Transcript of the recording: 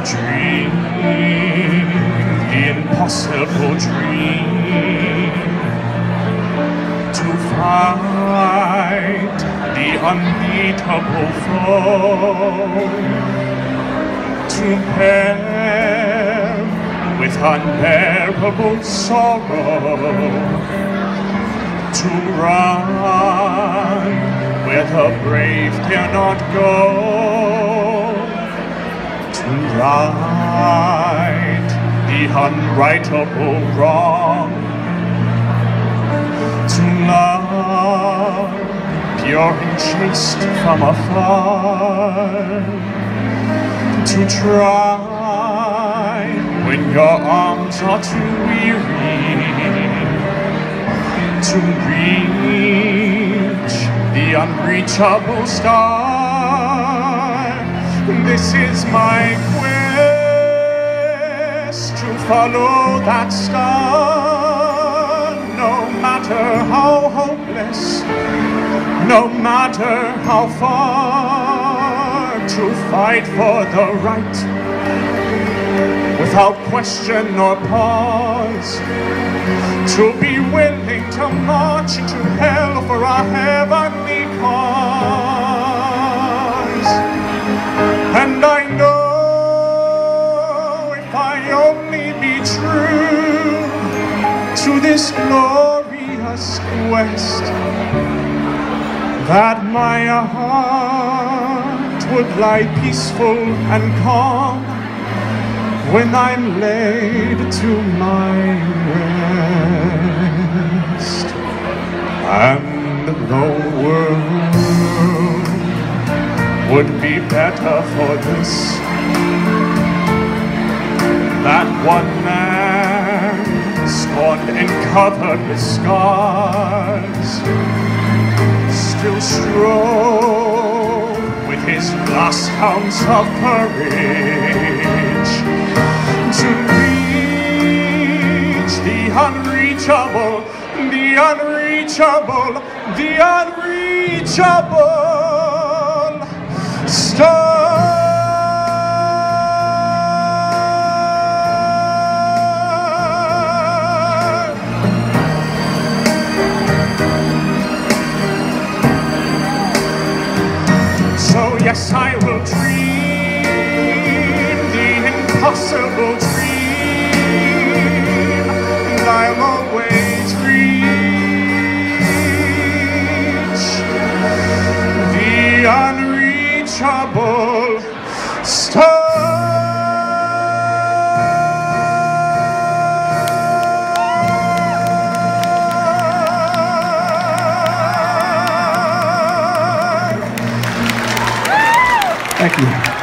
dream, the impossible dream, to fight the unbeatable foe, to bear with unbearable sorrow, to run where the brave dare not go, to right the unrightable wrong, to love pure and chaste from afar, to try when your arms are too weary, to reach the unreachable star. This is my quest, to follow that star, no matter how hopeless, no matter how far, to fight for the right without question or pause, to be willing to march into hell for our heavenly cause. And I know if I only be true to this glorious quest, that my heart would lie peaceful and calm when I'm laid to my rest, and the world would be better for this, that one man scorned and covered with scars still strove with his last ounce of courage to reach the unreachable, the unreachable, the unreachable star. So yes, I will dream the impossible dream, and I'll always reach the unreachable star. Thank you.